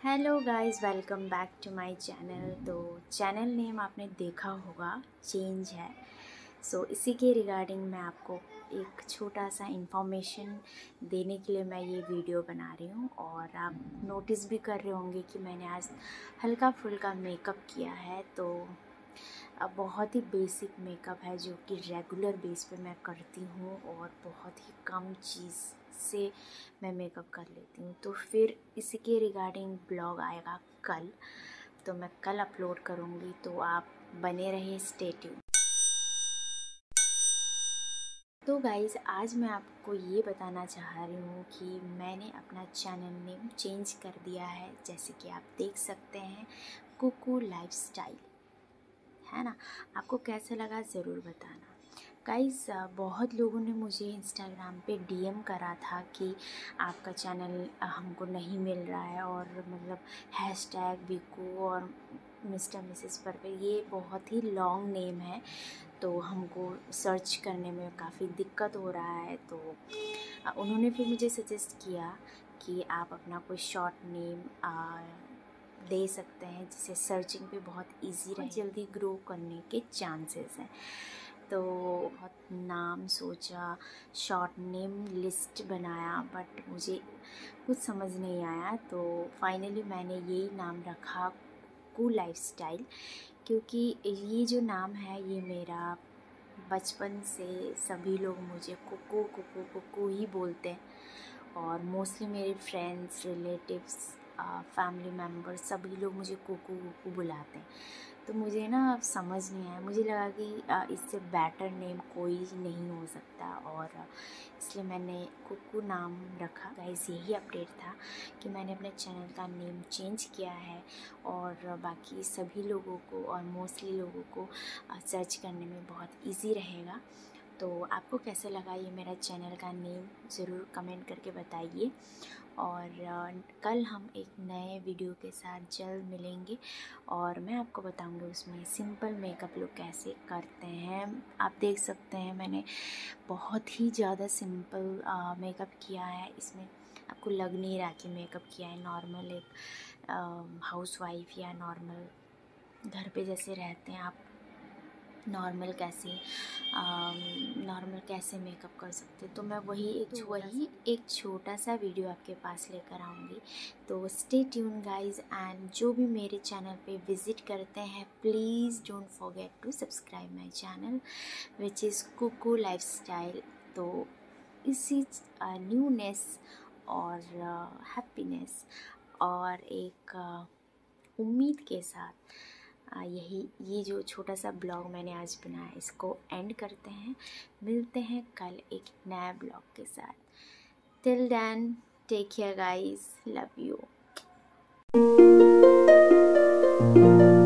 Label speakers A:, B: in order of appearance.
A: Hello guys, welcome back to my channel. तो channel name आपने देखा होगा, चेंज है। इसी के रिगार्डिंग मैं आपको एक छोटा सा इन्फॉर्मेशन देने के लिए मैं ये वीडियो बना रही हूँ। और आप नोटिस भी कर रहे होंगे कि मैंने आज हल्का फुल्का मेकअप किया है। तो अब बहुत ही बेसिक मेकअप है जो कि रेगुलर बेस पे मैं करती हूँ और बहुत ही कम चीज़ से मैं मेकअप कर लेती हूँ। तो फिर इसी के रिगार्डिंग ब्लॉग आएगा कल, तो मैं कल अपलोड करूँगी, तो आप बने रहिए, स्टे ट्यून। तो गाइज़, आज मैं आपको ये बताना चाह रही हूँ कि मैंने अपना चैनल नेम चेंज कर दिया है। जैसे कि आप देख सकते हैं, कुकू लाइफस्टाइल, है ना। आपको कैसा लगा ज़रूर बताना। गाइस, बहुत लोगों ने मुझे इंस्टाग्राम पे डीएम करा था कि आपका चैनल हमको नहीं मिल रहा है, और मतलब हैशटैग विकू और मिस्टर मिसेस पर ये बहुत ही लॉन्ग नेम है, तो हमको सर्च करने में काफ़ी दिक्कत हो रहा है। तो उन्होंने फिर मुझे सजेस्ट किया कि आप अपना कोई शॉर्ट नेम दे सकते हैं, जिससे सर्चिंग पे बहुत इजी रहे, जल्दी ग्रो करने के चांसेस हैं। तो बहुत नाम सोचा, शॉर्ट नेम लिस्ट बनाया, बट मुझे कुछ समझ नहीं आया। तो फाइनली मैंने यही नाम रखा, कुकू लाइफस्टाइल, क्योंकि ये जो नाम है ये मेरा बचपन से सभी लोग मुझे कुकू कुकू कुकू ही बोलते हैं, और मोस्टली मेरे फ्रेंड्स, रिलेटिव्स, फैमिली मेम्बर्स सभी लोग मुझे कुकू कुकू बुलाते हैं। तो मुझे ना अब समझ नहीं आया, मुझे लगा कि इससे बेटर नेम कोई नहीं हो सकता, और इसलिए मैंने कुकू नाम रखा। गाइस, यही अपडेट था कि मैंने अपने चैनल का नेम चेंज किया है, और बाकी सभी लोगों को और मोस्टली लोगों को सर्च करने में बहुत इजी रहेगा। तो आपको कैसा लगा ये मेरा चैनल का नेम, ज़रूर कमेंट करके बताइए। और कल हम एक नए वीडियो के साथ जल्द मिलेंगे, और मैं आपको बताऊंगी उसमें सिंपल मेकअप लुक कैसे करते हैं। आप देख सकते हैं मैंने बहुत ही ज़्यादा सिंपल मेकअप किया है। इसमें आपको लग नहीं रहा कि मेकअप किया है। नॉर्मल एक हाउसवाइफ या नॉर्मल घर पे जैसे रहते हैं आप, नॉर्मल कैसे मेकअप कर सकते, तो मैं वही एक छोटा सा वीडियो आपके पास लेकर आऊँगी। तो स्टे ट्यून गाइज, एंड जो भी मेरे चैनल पे विज़िट करते हैं, please don't forget to subscribe my channel which is Kuku lifestyle. तो इसी न्यूनेस और हैप्पीनेस और एक उम्मीद के साथ ये जो छोटा सा ब्लॉग मैंने आज बनाया, इसको एंड करते हैं। मिलते हैं कल एक नया ब्लॉग के साथ। Till then, take care guys, love you.